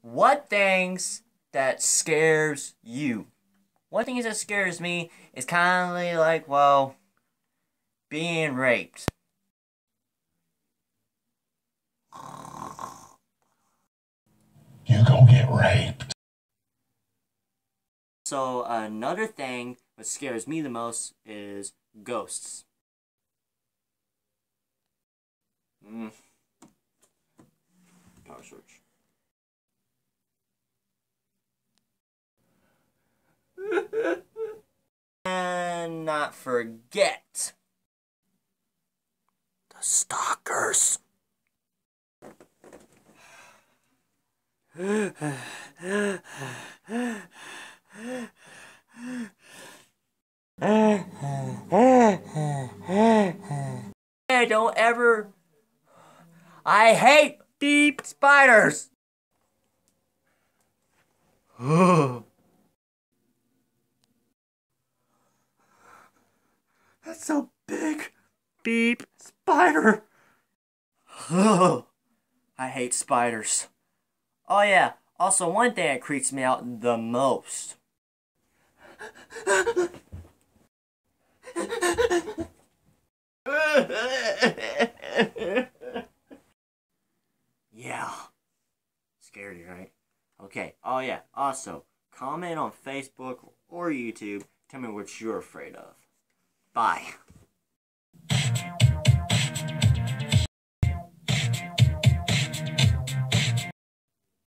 What things that scares you? One thing that scares me is kind of like, well, being raped. You gonna get raped. So another thing that scares me the most is ghosts. Power search. And not forget the stalkers. Hey, don't ever. I hate deep spiders. That's a big beep spider. I hate spiders. Oh yeah, also one thing that creeps me out the most. Yeah. Scared you, right? Okay. Oh yeah. Also, comment on Facebook or YouTube. Tell me what you're afraid of. Bye.